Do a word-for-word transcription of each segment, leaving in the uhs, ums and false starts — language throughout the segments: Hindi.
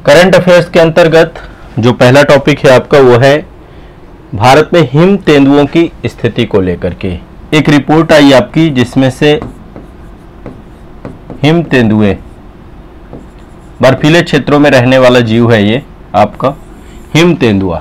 करंट अफेयर्स के अंतर्गत जो पहला टॉपिक है आपका वो है भारत में हिम तेंदुओं की स्थिति को लेकर के एक रिपोर्ट आई आपकी, जिसमें से हिम तेंदुए बर्फीले क्षेत्रों में रहने वाला जीव है ये आपका हिम तेंदुआ।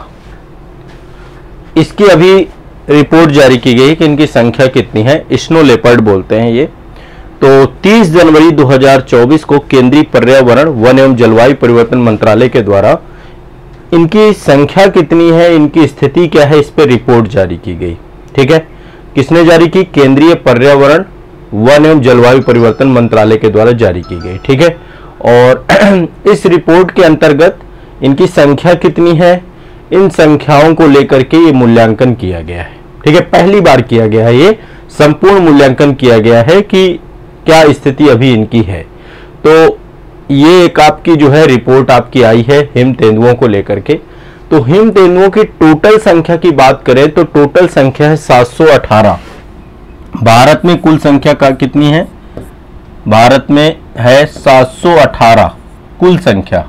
इसकी अभी रिपोर्ट जारी की गई कि इनकी संख्या कितनी है। स्नो लेपर्ड बोलते हैं ये। तो तीस जनवरी दो हज़ार चौबीस को केंद्रीय पर्यावरण वन एवं जलवायु परिवर्तन मंत्रालय के द्वारा इनकी संख्या कितनी है, इनकी स्थिति क्या है, इस पर रिपोर्ट जारी की गई। ठीक है, किसने जारी की? केंद्रीय पर्यावरण वन एवं जलवायु परिवर्तन मंत्रालय के द्वारा जारी की गई। ठीक है, और इस रिपोर्ट के अंतर्गत इनकी संख्या कितनी है, इन संख्याओं को लेकर के ये मूल्यांकन किया गया है। ठीक है, पहली बार किया गया है, ये संपूर्ण मूल्यांकन किया गया है कि क्या स्थिति अभी इनकी है। तो ये एक आपकी जो है रिपोर्ट आपकी आई है हिम तेंदुओं को लेकर के। तो हिम तेंदुओं की टोटल संख्या की बात करें तो टोटल संख्या है सात सौ अठारह। भारत में कुल संख्या का कितनी है? भारत में है सात सौ अठारह कुल संख्या।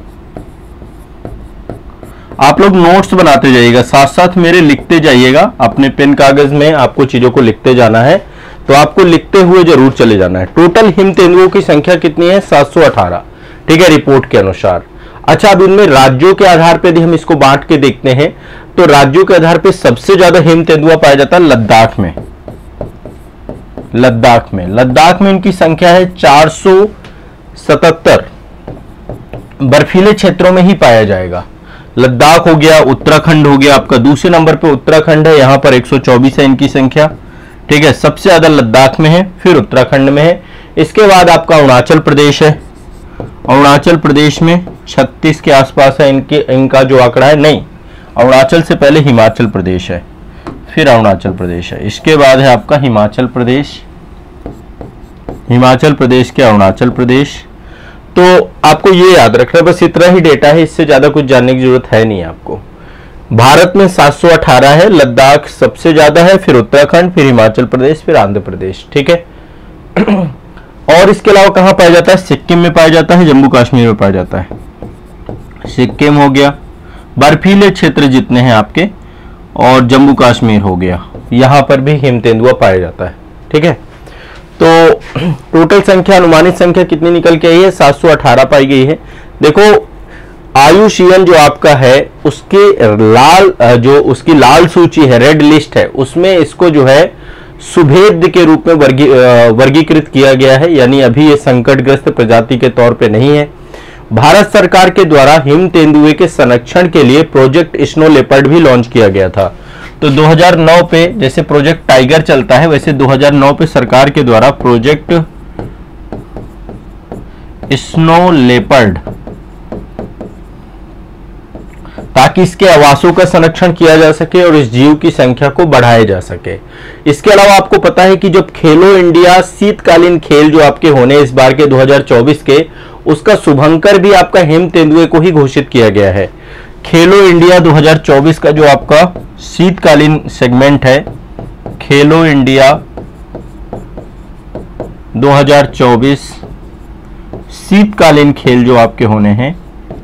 आप लोग नोट्स बनाते जाइएगा, साथ साथ मेरे लिखते जाइएगा, अपने पेन कागज में आपको चीजों को लिखते जाना है, तो आपको लिखते हुए जरूर चले जाना है। टोटल हिम तेंदुओं की संख्या कितनी है? सात सौ अठारह। ठीक है, रिपोर्ट के अनुसार। अच्छा, अब इनमें राज्यों के आधार पर यदि हम इसको बांट के देखते हैं तो राज्यों के आधार पर सबसे ज्यादा हिम तेंदुआ पाया जाता है लद्दाख में। लद्दाख में लद्दाख में इनकी संख्या है चार सौ सतहत्तर। बर्फीले क्षेत्रों में ही पाया जाएगा। लद्दाख हो गया, उत्तराखंड हो गया, आपका दूसरे नंबर पे उत्तराखंड है, यहां पर एक सौ चौबीस है इनकी संख्या। ठीक है, सबसे ज्यादा लद्दाख में है, फिर उत्तराखंड में है। इसके बाद आपका अरुणाचल प्रदेश है। अरुणाचल प्रदेश में छत्तीस के आसपास है इनके इनका जो आंकड़ा है। नहीं, अरुणाचल से पहले हिमाचल प्रदेश है, फिर अरुणाचल प्रदेश है। इसके बाद है आपका हिमाचल प्रदेश, हिमाचल प्रदेश के अरुणाचल प्रदेश। तो आपको ये याद रखना, बस इतना ही डेटा है, इससे ज्यादा कुछ जानने की जरूरत है नहीं आपको। भारत में सात सौ अठारह है, लद्दाख सबसे ज्यादा है, फिर उत्तराखंड, फिर हिमाचल प्रदेश, फिर आंध्र प्रदेश। ठीक है, और इसके अलावा कहां पाया जाता है? सिक्किम में पाया जाता है, जम्मू कश्मीर में पाया जाता है। सिक्किम हो गया, बर्फीले क्षेत्र जितने हैं आपके, और जम्मू कश्मीर हो गया, यहां पर भी हिम तेंदुआ पाया जाता है। ठीक है, तो टोटल संख्या, अनुमानित संख्या कितनी निकल के आई है? सात सौ अठारह पाई गई है। देखो, आयुषीएन जो आपका है उसके लाल जो उसकी लाल सूची है, रेड लिस्ट है, उसमें इसको जो है सुभेद्य के रूप में वर्गी वर्गीकृत किया गया है, यानी अभी ये संकटग्रस्त प्रजाति के तौर पे नहीं है। भारत सरकार के द्वारा हिम तेंदुए के संरक्षण के लिए प्रोजेक्ट स्नो लेपर्ड भी लॉन्च किया गया था। तो दो हज़ार नौ पे जैसे प्रोजेक्ट टाइगर चलता है, वैसे दो हज़ार नौ पे सरकार के द्वारा प्रोजेक्ट स्नो लेपर्ड, ताकि इसके आवासों का संरक्षण किया जा सके और इस जीव की संख्या को बढ़ाया जा सके। इसके अलावा आपको पता है कि जब खेलो इंडिया शीतकालीन खेल जो आपके होने इस बार के दो हज़ार चौबीस के, उसका शुभंकर भी आपका हिम तेंदुए को ही घोषित किया गया है। खेलो इंडिया दो हज़ार चौबीस का जो आपका शीतकालीन सेगमेंट है, खेलो इंडिया दो हज़ार चौबीस शीतकालीन खेल जो आपके होने हैं,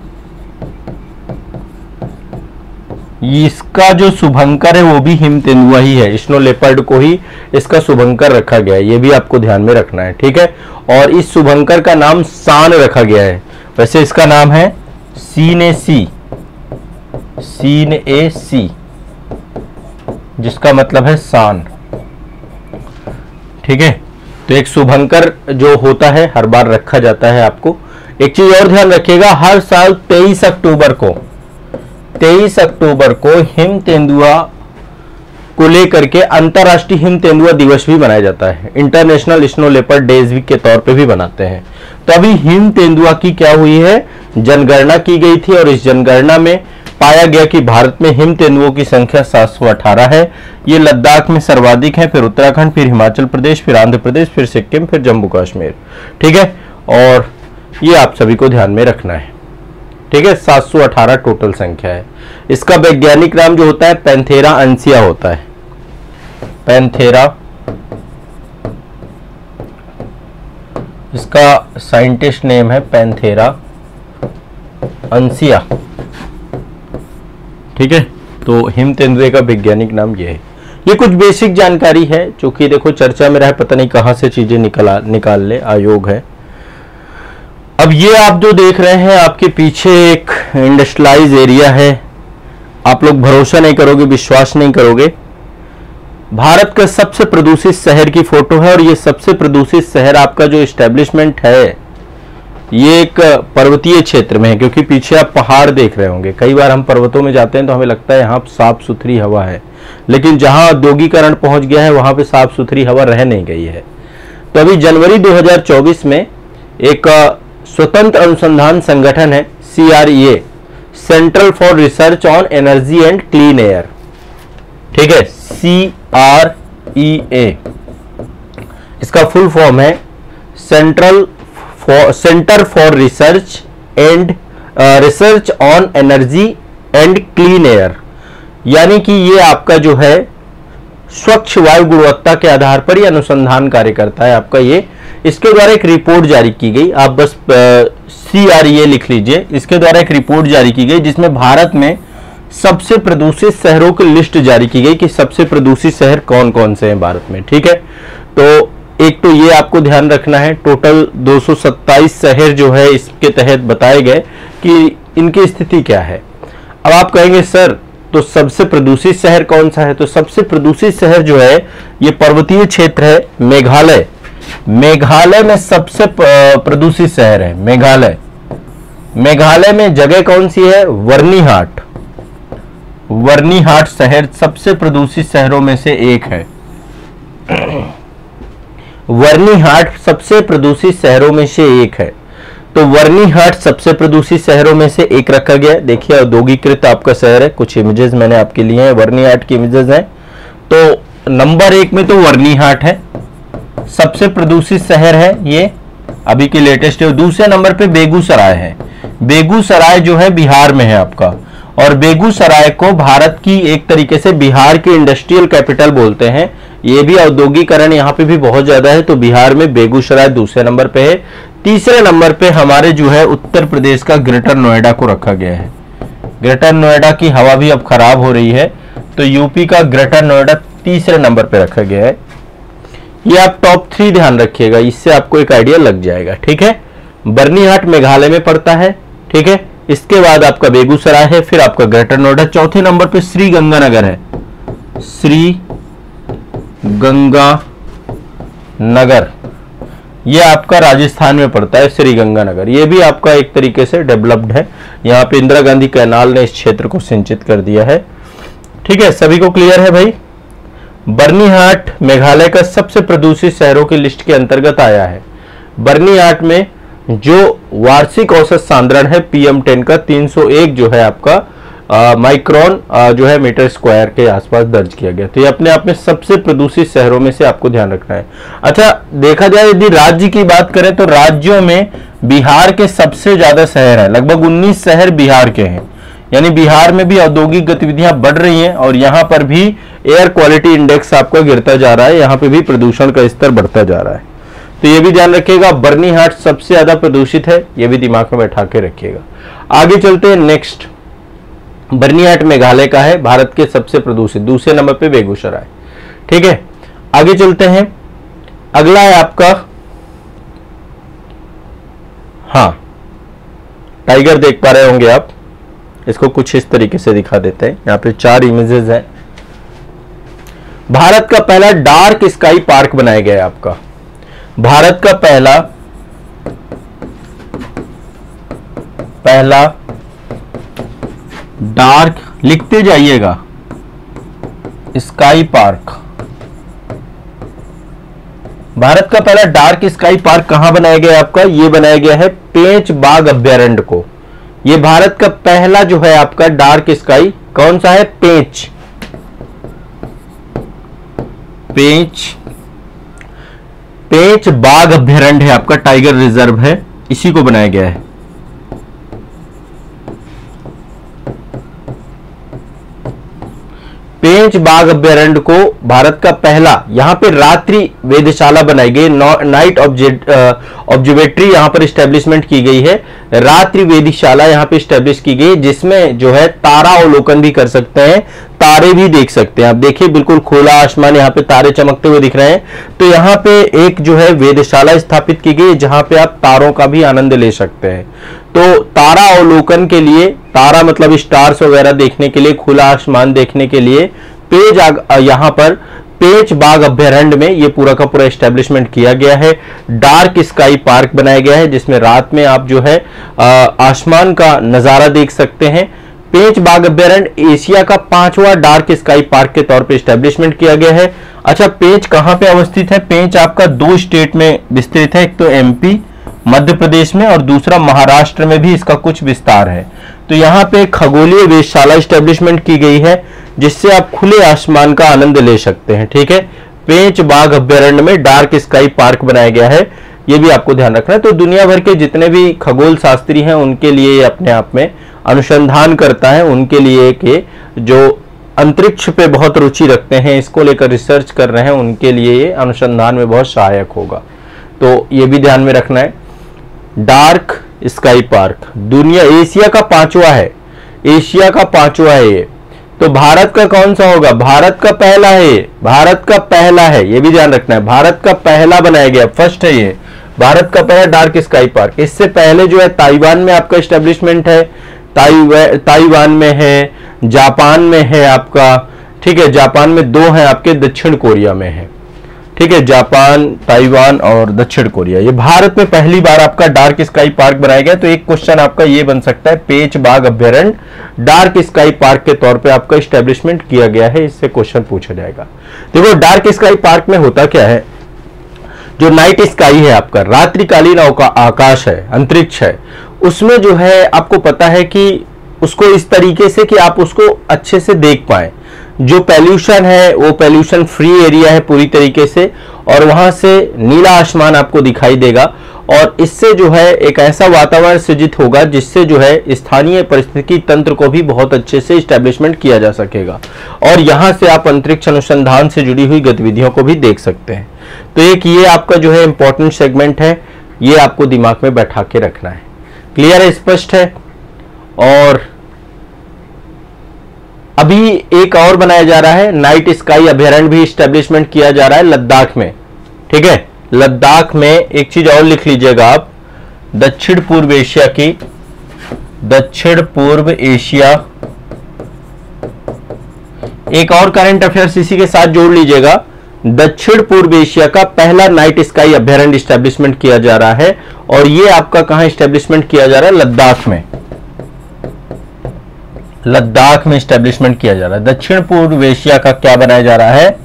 इसका जो शुभंकर है वो भी हिम तेंदुआ ही है। स्नो लेपर्ड को ही इसका शुभंकर रखा गया है, ये भी आपको ध्यान में रखना है। ठीक है, और इस शुभंकर का नाम सान रखा गया है। वैसे इसका नाम है सीन ए सी, सीन ए सी, जिसका मतलब है सान। ठीक है, तो एक शुभंकर जो होता है हर बार रखा जाता है। आपको एक चीज और ध्यान रखिएगा, हर साल तेईस अक्टूबर को तेईस अक्टूबर को हिम तेंदुआ को लेकर के अंतर्राष्ट्रीय हिम तेंदुआ दिवस भी मनाया जाता है। International snow leopard days week के तौर पे भी बनाते हैं। तो अभी हिम तेंदुआ की क्या हुई है? जनगणना की गई थी, और इस जनगणना में पाया गया कि भारत में हिम तेंदुओं की संख्या सात सौ अठारह है। ये लद्दाख में सर्वाधिक है, फिर उत्तराखंड, फिर हिमाचल प्रदेश, फिर आंध्र प्रदेश, फिर सिक्किम, फिर जम्मू कश्मीर। ठीक है, और ये आप सभी को ध्यान में रखना है। ठीक है, सात सौ अठारह टोटल संख्या है। इसका वैज्ञानिक नाम जो होता है पैंथेरा अंसिया होता है। पैंथेरा, इसका साइंटिस्ट नेम है पैंथेरा अंसिया, ठीक है। तो हिम तेंदुए का वैज्ञानिक नाम ये है। ये कुछ बेसिक जानकारी है जो कि देखो चर्चा में रहा, पता नहीं कहां से चीजें निकला निकाल ले, आयोग है। अब ये आप जो देख रहे हैं आपके पीछे एक इंडस्ट्रियलाइज एरिया है। आप लोग भरोसा नहीं करोगे, विश्वास नहीं करोगे, भारत का सबसे प्रदूषित शहर की फोटो है। और ये सबसे प्रदूषित शहर आपका जो एस्टेब्लिशमेंट है ये एक पर्वतीय क्षेत्र में है, क्योंकि पीछे आप पहाड़ देख रहे होंगे। कई बार हम पर्वतों में जाते हैं तो हमें लगता है यहाँ साफ सुथरी हवा है, लेकिन जहां औद्योगिकरण पहुंच गया है वहां पे साफ सुथरी हवा रह नहीं गई है। तो अभी जनवरी दो हज़ार चौबीस में एक स्वतंत्र अनुसंधान संगठन है C R E A, central for research on energy and clean air, ठीक है, सी आर ई ए, इसका फुल फॉर्म है central for centre for research and research on energy and clean air. यानी कि ये आपका जो है स्वच्छ वायु गुणवत्ता के आधार पर ये अनुसंधान कार्य करता है आपका। ये इसके द्वारा एक रिपोर्ट जारी की गई, आप बस सी आर ई ए लिख लीजिए। इसके द्वारा एक रिपोर्ट जारी की गई जिसमें भारत में सबसे प्रदूषित शहरों की लिस्ट जारी की गई कि सबसे प्रदूषित शहर कौन कौन से हैं भारत में, ठीक है। तो एक तो ये आपको ध्यान रखना है, टोटल दो सौ सत्ताईस शहर जो है इसके तहत बताए गए कि इनकी स्थिति क्या है। अब आप कहेंगे सर तो सबसे प्रदूषित शहर कौन सा है? तो सबसे प्रदूषित शहर जो है ये पर्वतीय क्षेत्र है मेघालय। मेघालय में सबसे प्रदूषित शहर है मेघालय। मेघालय में जगह कौन सी है? वर्नीहाट। वर्नीहाट शहर सबसे प्रदूषित शहरों में से एक है। वर्नीहाट सबसे प्रदूषित शहरों में से एक है। तो वर्नीहाट सबसे प्रदूषित शहरों में से एक रखा गया। देखिए औद्योगिकृत आपका शहर है, कुछ इमेजेस मैंने आपके लिए हैं, वर्नीहाट की इमेजेस हैं। तो नंबर एक में तो वर्नीहाट है, सबसे प्रदूषित शहर है ये, अभी की लेटेस्ट है। दूसरे नंबर पे बेगूसराय है। बेगूसराय जो है बिहार में है आपका, और बेगूसराय को भारत की एक तरीके से बिहार की इंडस्ट्रियल कैपिटल बोलते हैं। ये भी औद्योगिकरण यहाँ पे भी बहुत ज्यादा है, तो बिहार में बेगूसराय दूसरे नंबर पे है। तीसरे नंबर पे हमारे जो है उत्तर प्रदेश का ग्रेटर नोएडा को रखा गया है। ग्रेटर नोएडा की हवा भी अब खराब हो रही है, तो यूपी का ग्रेटर नोएडा तीसरे नंबर पे रखा गया है। ये आप टॉप थ्री ध्यान रखिएगा, इससे आपको एक आइडिया लग जाएगा, ठीक है। बर्नीहाट मेघालय में पड़ता है, ठीक है। इसके बाद आपका बेगूसराय है, फिर आपका ग्रेटर नोएडा, चौथे नंबर पे श्री गंगानगर है। श्री गंगानगर ये आपका राजस्थान में पड़ता है, श्री गंगानगर। ये भी आपका एक तरीके से डेवलप्ड है। यहाँ पे इंदिरा गांधी कैनाल ने इस क्षेत्र को सिंचित कर दिया है, ठीक है। सभी को क्लियर है भाई? बर्नीहाट मेघालय का सबसे प्रदूषित शहरों की लिस्ट के अंतर्गत आया है। बर्नीहाट में जो वार्षिक औसत सांद्रण है पी एम टेन का तीन सौ एक जो है आपका आ, माइक्रोन आ, जो है मीटर स्क्वायर के आसपास दर्ज किया गया। तो ये अपने आप में सबसे प्रदूषित शहरों में से आपको ध्यान रखना है। अच्छा, देखा जाए यदि राज्य की बात करें तो राज्यों में बिहार के सबसे ज्यादा शहर है, लगभग उन्नीस शहर बिहार के हैं। यानी बिहार में भी औद्योगिक गतिविधियां बढ़ रही हैं और यहाँ पर भी एयर क्वालिटी इंडेक्स आपका गिरता जा रहा है, यहाँ पे भी प्रदूषण का स्तर बढ़ता जा रहा है। तो ये भी ध्यान रखिएगा, बर्नीहाट सबसे ज्यादा प्रदूषित है, ये भी दिमाग में बैठा के रखिएगा। आगे चलते हैं नेक्स्ट। बर्नीहाट मेघालय का है, भारत के सबसे प्रदूषित। दूसरे नंबर पे बेगूसराय, ठीक है। आगे चलते हैं, अगला है आपका, हाँ, टाइगर देख पा रहे होंगे आप। इसको कुछ इस तरीके से दिखा देते हैं। यहाँ पे चार इमेजेस हैं। भारत का पहला डार्क स्काई पार्क बनाया गया है आपका। भारत का पहला पहला डार्क, लिखते जाइएगा, स्काई पार्क। भारत का पहला डार्क स्काई पार्क कहां बनाया गया है आपका? ये बनाया गया है पेंच बाघ अभ्यारण्य को। ये भारत का पहला जो है आपका डार्क स्काई कौन सा है? पेंच पेंच पेंच बाघ अभ्यारण्य है आपका, टाइगर रिजर्व है, इसी को बनाया गया है। पेंच पेंच बाघ अभ्यारण्य को भारत का पहला, यहां पे रात्रि वेधशाला बनाई गई, नाइट ऑब्जर्वेटरी यहां पर स्टैब्लिशमेंट की गई है, रात्रि वेधशाला यहां पे स्टैब्लिश की गई, जिसमें जो है तारा अवलोकन भी कर सकते हैं, तारे भी देख सकते हैं। आप देखिए बिल्कुल खुला आसमान, यहाँ पे तारे चमकते हुए दिख रहे हैं। तो यहाँ पे एक जो है वेधशाला स्थापित की गई जहां पे आप तारों का भी आनंद ले सकते हैं। तो तारा अवलोकन के लिए, तारा मतलब स्टार्स वगैरह देखने के लिए, खुला आसमान देखने के लिए पेज यहाँ पर पेंच बाघ अभ्यारण्य में ये पूरा का पूरा एस्टेब्लिशमेंट किया गया है। डार्क स्काई पार्क बनाया गया है जिसमें रात में आप जो है आसमान का नजारा देख सकते हैं। पेंच बाघ अभ्यारण्य एशिया का पांचवा डार्क स्काई पार्क के तौर पे एस्टेब्लिशमेंट किया गया है। अच्छा, पेंच कहां पे अवस्थित है? पेंच आपका दो स्टेट में विस्तृत है, एक तो एमपी मध्य प्रदेश में और दूसरा महाराष्ट्र में भी इसका कुछ विस्तार है। तो यहाँ पे खगोलीय वेधशाला एस्टेब्लिशमेंट की गई है जिससे आप खुले आसमान का आनंद ले सकते हैं। ठीक है, पेंच बाघ अभ्यारण्य में डार्क स्काई पार्क बनाया गया है, ये भी आपको ध्यान रखना है। तो दुनिया भर के जितने भी खगोल शास्त्री हैं उनके लिए ये अपने आप में अनुसंधान करता है, उनके लिए कि जो अंतरिक्ष पे बहुत रुचि रखते हैं, इसको लेकर रिसर्च कर रहे हैं, उनके लिए ये अनुसंधान में बहुत सहायक होगा। तो ये भी ध्यान में रखना है। डार्क स्काई पार्क दुनिया एशिया का पांचवा है, एशिया का पांचवा है ये। तो भारत का कौन सा होगा? भारत का पहला है ये, भारत का पहला है, ये भी ध्यान रखना है। भारत का पहला बनाया गया, फर्स्ट है ये, भारत का पहला डार्क स्काई पार्क। इससे पहले जो है ताइवान में आपका एस्टेब्लिशमेंट है, ताइवान में है, जापान में है आपका। ठीक है, जापान में दो है आपके, दक्षिण कोरिया में है। ठीक है, जापान, ताइवान और दक्षिण कोरिया। ये भारत में पहली बार आपका डार्क स्काई पार्क बनाया गया। तो एक क्वेश्चन आपका ये बन सकता है, पेंच बाघ अभ्यारण्य डार्क स्काई पार्क के तौर पे आपका एस्टेब्लिशमेंट किया गया है, इससे क्वेश्चन पूछा जाएगा। देखो डार्क स्काई पार्क में होता क्या है, जो नाइट स्काई है आपका, रात्रिकालीन आकाश है, अंतरिक्ष है, उसमें जो है आपको पता है कि उसको इस तरीके से कि आप उसको अच्छे से देख पाए। जो पॉल्यूशन है वो पॉल्यूशन फ्री एरिया है पूरी तरीके से, और वहां से नीला आसमान आपको दिखाई देगा, और इससे जो है एक ऐसा वातावरण सृजित होगा जिससे जो है स्थानीय परिस्थिति तंत्र को भी बहुत अच्छे से इस्टेब्लिशमेंट किया जा सकेगा, और यहां से आप अंतरिक्ष अनुसंधान से जुड़ी हुई गतिविधियों को भी देख सकते हैं। तो एक ये आपका जो है इंपॉर्टेंट सेगमेंट है, ये आपको दिमाग में बैठा के रखना है। क्लियर है, स्पष्ट है। और अभी एक और बनाया जा रहा है, नाइट स्काई अभ्यारण्य भी इस्टेब्लिशमेंट किया जा रहा है लद्दाख में। ठीक है, लद्दाख में एक चीज और लिख लीजिएगा आप, दक्षिण पूर्व एशिया की, दक्षिण पूर्व एशिया, एक और करंट अफेयर्स इसी के साथ जोड़ लीजिएगा, दक्षिण पूर्व एशिया का पहला नाइट स्काई अभ्यारण्य इस्टेब्लिशमेंट किया जा रहा है, और ये आपका कहां इस्टेब्लिशमेंट किया जा रहा है? लद्दाख में, लद्दाख में इस्टेब्लिशमेंट किया जा रहा है। दक्षिण पूर्व एशिया का क्या बनाया जा रहा है?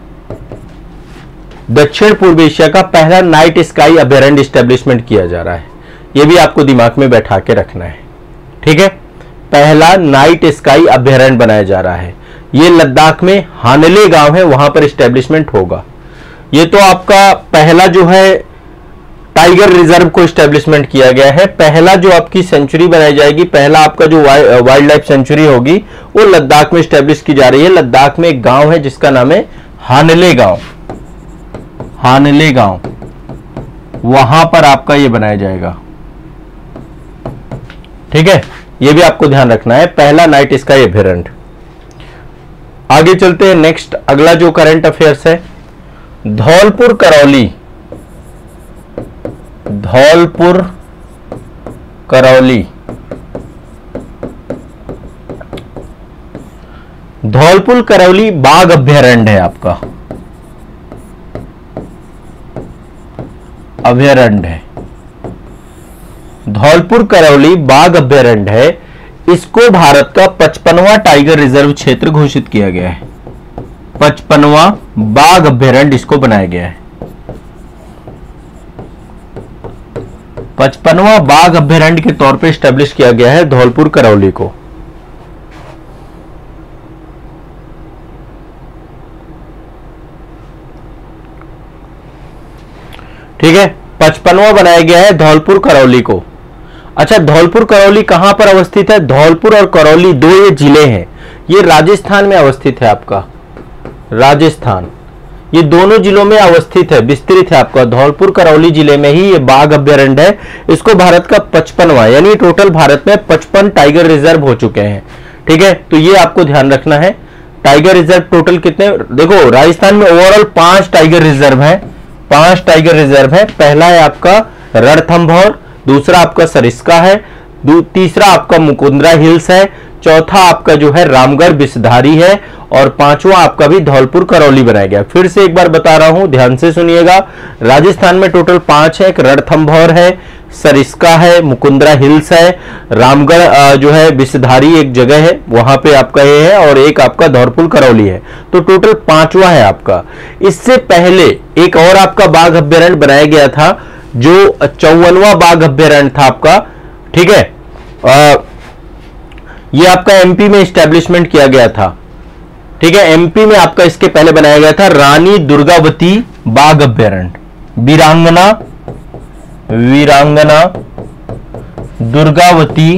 दक्षिण पूर्व एशिया का पहला नाइट स्काई अभ्यारण्य इस्टेब्लिशमेंट किया जा रहा है, यह भी आपको दिमाग में बैठा के रखना है। ठीक है, पहला नाइट स्काई अभ्यारण्य बनाया जा रहा है, यह लद्दाख में हानले गांव है, वहां पर इस्टेब्लिशमेंट होगा। यह तो आपका पहला जो है टाइगर रिजर्व को इस्टेब्लिशमेंट किया गया है, पहला जो आपकी सेंचुरी बनाई जाएगी, पहला आपका जो वाइल्ड लाइफ सेंचुरी होगी वो लद्दाख में इस्टेब्लिश की जा रही है। लद्दाख में एक गांव है जिसका नाम है हानले गांव, हानले गांव, वहां पर आपका ये बनाया जाएगा। ठीक है, ये भी आपको ध्यान रखना है, पहला नाइट स्काई अभ्यारण्य। आगे चलते हैं, नेक्स्ट अगला जो करंट अफेयर्स है, धौलपुर करौली, धौलपुर करौली, धौलपुर करौली बाघ अभ्यारण्य है आपका, अभ्यारण्य है, धौलपुर करौली बाघ अभ्यारण्य है। इसको भारत का पचपनवां टाइगर रिजर्व क्षेत्र घोषित किया गया है, पचपनवां बाघ अभ्यारण्य इसको बनाया गया है। पचपनवां बाघ अभ्यारण्य के तौर पे स्टैब्लिश किया गया है धौलपुर करौली को। ठीक है, पचपनवां बनाया गया है धौलपुर करौली को। अच्छा, धौलपुर करौली कहां पर अवस्थित है? धौलपुर और करौली दो ये जिले हैं, ये राजस्थान में अवस्थित है आपका। राजस्थान, ये दोनों जिलों में अवस्थित है, विस्तृत है आपका। धौलपुर करौली जिले में ही ये बाघ अभ्यारण्य है। इसको भारत का पचपनवा, यानी टोटल भारत में पचपन टाइगर रिजर्व हो चुके हैं, ठीक है। तो ये आपको ध्यान रखना है। टाइगर रिजर्व टोटल कितने, देखो राजस्थान में ओवरऑल पांच टाइगर रिजर्व है, पांच टाइगर रिजर्व है। पहला है आपका रणथंभौर, दूसरा आपका सरिस्का है, तीसरा आपका मुकुंदरा हिल्स है, चौथा आपका जो है रामगढ़ विषधारी है, और पांचवा आपका भी धौलपुर करौली बनाया गया। फिर से एक बार बता रहा हूं, ध्यान से सुनिएगा। राजस्थान में टोटल पांच है, एक रणथंभौर है, सरिस्का है, मुकुंदरा हिल्स है, रामगढ़ जो है विषधारी एक जगह है वहां पे आपका ये है, और एक आपका धौलपुर करौली है। तो टोटल पांचवा है आपका। इससे पहले एक और आपका बाघ अभ्यारण्य बनाया गया था, जो चौवनवा बाघ अभ्यारण्य था आपका, ठीक है। आ, ये आपका एमपी में एस्टेब्लिशमेंट किया गया था, ठीक है। एमपी में आपका इसके पहले बनाया गया था रानी दुर्गावती बाघ अभ्यारण्य, वीरांगना वीरांगना दुर्गावती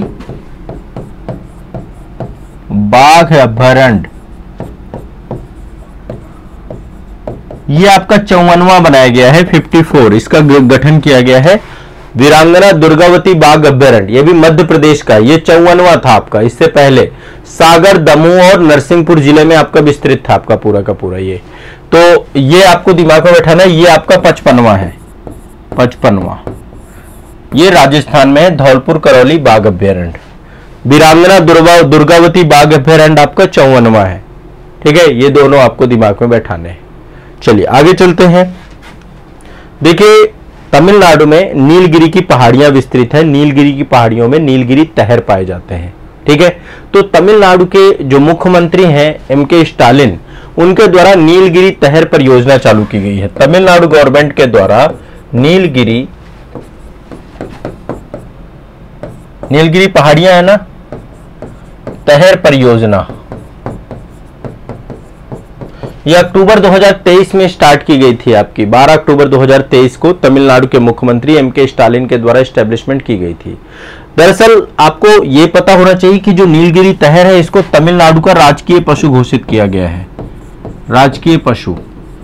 बाघ अभ्यारण्य, ये आपका चौवनवा बनाया गया है, चौवन, इसका गठन किया गया है। वीरांगना दुर्गावती बाघ अभ्यारण्य, ये भी मध्य प्रदेश का, ये चौवनवा था आपका। इससे पहले सागर, दमोह और नरसिंहपुर जिले में आपका विस्तृत था आपका पूरा का पूरा ये। तो ये आपको दिमाग में बैठाना है, ये आपका पचपनवा है, पचपनवा। ये राजस्थान में है, धौलपुर करौली बाघ अभ्यारण्य। वीरांगना दुर्गा दुर्गावती बाघ अभ्यारण्य आपका चौवनवा है, ठीक है। ये दोनों आपको दिमाग में बैठाने हैं। चलिए आगे चलते हैं। देखिए तमिलनाडु में नीलगिरी की पहाड़ियां विस्तृत है, नीलगिरी की पहाड़ियों में नीलगिरी तहर पाए जाते हैं, ठीक है। तो तमिलनाडु के जो मुख्यमंत्री हैं एम के स्टालिन, उनके द्वारा नीलगिरी तहर परियोजना चालू की गई है। तमिलनाडु गवर्नमेंट के द्वारा नीलगिरी नीलगिरी पहाड़ियां है ना, तहर परियोजना, यह अक्टूबर दो हज़ार तेईस में स्टार्ट की गई थी आपकी। बारह अक्टूबर दो हज़ार तेईस को तमिलनाडु के मुख्यमंत्री एम के स्टालिन के द्वारा एस्टेब्लिशमेंट की गई थी। दरअसल आपको यह पता होना चाहिए कि जो नीलगिरी तहर है, इसको तमिलनाडु का राजकीय पशु घोषित किया गया है, राजकीय पशु।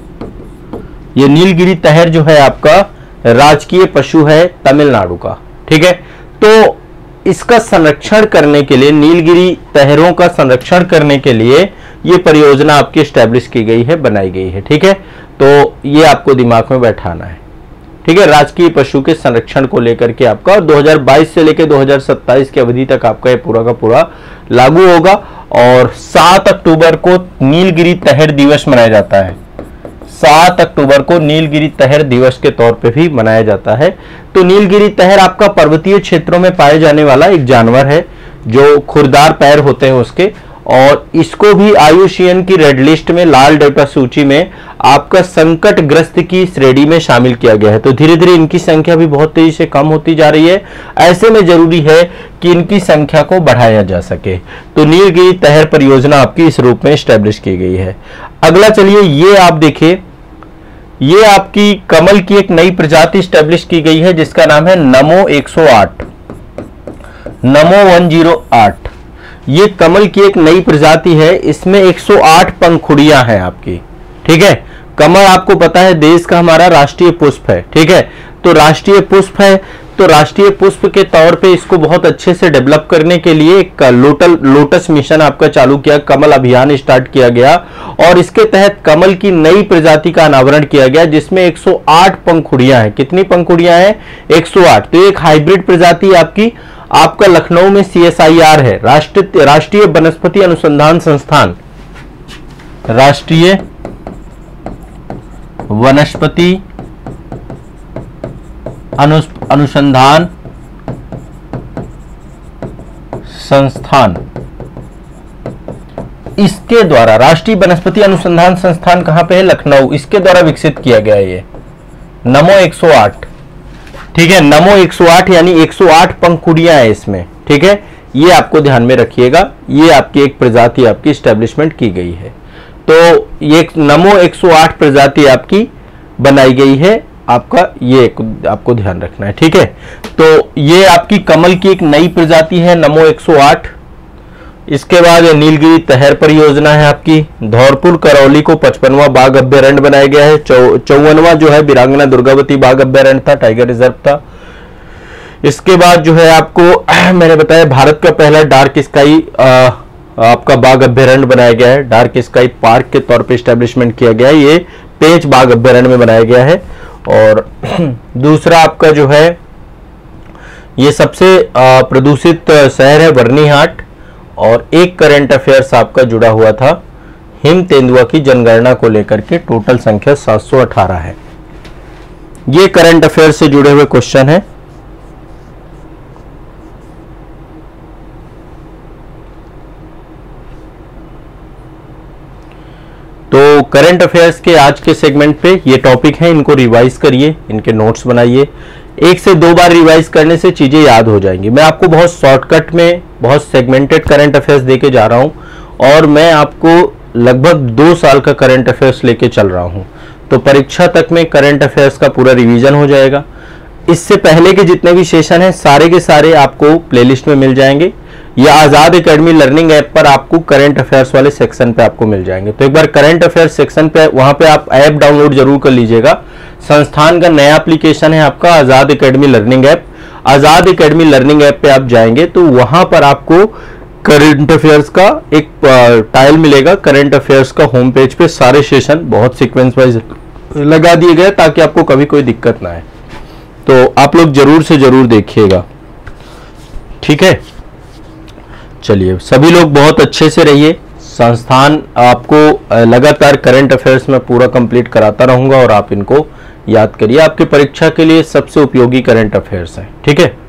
ये नीलगिरी तहर जो है आपका राजकीय पशु है तमिलनाडु का, ठीक है। तो इसका संरक्षण करने के लिए, नीलगिरी तहरों का संरक्षण करने के लिए ये परियोजना आपकी स्टैब्लिश की गई है, बनाई गई है, ठीक है। तो ये आपको दिमाग में बैठाना है, ठीक है। राजकीय पशु के संरक्षण को लेकर के आपका, और दो हज़ार बाईस से लेकर दो हज़ार सत्ताईस की अवधि तक आपका ये पूरा का पूरा लागू होगा। और सात अक्टूबर को नीलगिरी तहर दिवस मनाया जाता है, सात अक्टूबर को नीलगिरी तहर दिवस के तौर पे भी मनाया जाता है। तो नीलगिरी तहर आपका पर्वतीय क्षेत्रों में पाए जाने वाला एक जानवर है, जो खुरदार पैर होते हैं उसके, और इसको भी आई यू सी एन की रेड लिस्ट में, लाल डेटा सूची में आपका संकटग्रस्त की श्रेणी में शामिल किया गया है। तो धीरे धीरे इनकी संख्या भी बहुत तेजी से कम होती जा रही है। ऐसे में जरूरी है कि इनकी संख्या को बढ़ाया जा सके। तो नीलगिरी तहर परियोजना आपकी इस रूप में स्टैब्लिश की गई है। अगला चलिए, ये आप देखिए, ये आपकी कमल की एक नई प्रजाति स्टैब्लिश की गई है, जिसका नाम है नमो एक सौ आठ, नमो एक सौ आठ। ये कमल की एक नई प्रजाति है, इसमें एक सौ आठ पंखुड़ियां हैं आपकी, ठीक है। कमल आपको पता है देश का हमारा राष्ट्रीय पुष्प है, ठीक है। तो राष्ट्रीय पुष्प है, तो राष्ट्रीय पुष्प के तौर पे इसको बहुत अच्छे से डेवलप करने के लिए एक लोटल लोटस मिशन आपका चालू किया, कमल अभियान स्टार्ट किया गया, और इसके तहत कमल की नई प्रजाति का अनावरण किया गया, जिसमें एक सौ आठ पंखुड़ियां हैं। कितनी पंखुड़ियां हैं? एक सौ आठ। तो एक हाइब्रिड प्रजाति आपकी, आपका लखनऊ में सी एस आई आर है, राष्ट्रीय राष्ट्रीय वनस्पति अनुसंधान संस्थान, राष्ट्रीय वनस्पति अनुसंधान संस्थान, इसके द्वारा, राष्ट्रीय वनस्पति अनुसंधान संस्थान कहां पे है? लखनऊ। इसके द्वारा विकसित किया गया ये नमो एक सौ आठ, ठीक है। नमो एक सौ आठ यानी एक सौ आठ पंखुड़ियां है इसमें, ठीक है। ये आपको ध्यान में रखिएगा, ये आपकी एक प्रजाति आपकी स्टैब्लिशमेंट की गई है। तो ये नमो एक सौ आठ प्रजाति आपकी बनाई गई है, आपका ये आपको ध्यान रखना है, ठीक है। तो ये आपकी कमल की एक नई प्रजाति है नमो एक सौ आठ। इसके बाद ये नीलगिरी तहर परियोजना है आपकी। धौरपुर करौली को पचपनवां बाघ अभ्यारण्य बनाया गया है। चौवनवा जो है वीरांगना दुर्गावती बाघ अभ्यारण्य था, टाइगर रिजर्व था। इसके बाद जो है आपको मैंने बताया भारत का पहला डार्क स्काई आपका बाघ अभ्यारण्य बनाया गया है। डार्क स्काई पार्क के तौर पे इस्टेब्लिशमेंट किया गया है, ये पेंच बाघ अभ्यारण्य में बनाया गया है। और दूसरा आपका जो है ये सबसे प्रदूषित शहर है बर्नीहाट। और एक करंट अफेयर्स आपका जुड़ा हुआ था हिम तेंदुआ की जनगणना को लेकर के, टोटल संख्या सात सौ अठारह है। ये करंट अफेयर से जुड़े हुए क्वेश्चन है। तो करंट अफेयर्स के आज के सेगमेंट पे ये टॉपिक हैं, इनको रिवाइज करिए, इनके नोट्स बनाइए। एक से दो बार रिवाइज करने से चीजें याद हो जाएंगी। मैं आपको बहुत शॉर्टकट में बहुत सेगमेंटेड करंट अफेयर्स देके जा रहा हूं और मैं आपको लगभग दो साल का करंट अफेयर्स लेके चल रहा हूं, तो परीक्षा तक में करंट अफेयर्स का पूरा रिवीजन हो जाएगा। इससे पहले के जितने भी सेशन हैं सारे के सारे आपको प्लेलिस्ट में मिल जाएंगे या आज़ाद एकेडमी लर्निंग ऐप पर आपको करंट अफेयर्स वाले सेक्शन पे आपको मिल जाएंगे। तो एक बार करंट अफेयर्स सेक्शन पे वहां पे आप ऐप डाउनलोड जरूर कर लीजिएगा। संस्थान का नया एप्लीकेशन है आपका Azad academy learning app. Azad academy learning app पे आप जाएंगे तो वहां पर आपको करंट अफेयर्स का एक टाइल मिलेगा। करंट अफेयर्स का होम पेज पे सारे सेशन बहुत सीक्वेंस वाइज लगा दिए गए ताकि आपको कभी कोई दिक्कत ना आए। तो आप लोग जरूर से जरूर देखिएगा, ठीक है। चलिए, सभी लोग बहुत अच्छे से रहिए। संस्थान आपको लगातार करंट अफेयर्स में पूरा कंप्लीट कराता रहूंगा और आप इनको याद करिए। आपकी परीक्षा के लिए सबसे उपयोगी करंट अफेयर्स है, ठीक है।